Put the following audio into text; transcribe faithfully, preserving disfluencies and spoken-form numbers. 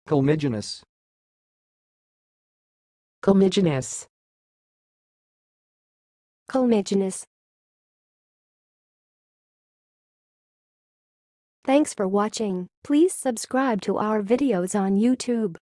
Culmigenous. Culmigenous. Culmigenous. Thanks for watching. Please subscribe to our videos on YouTube.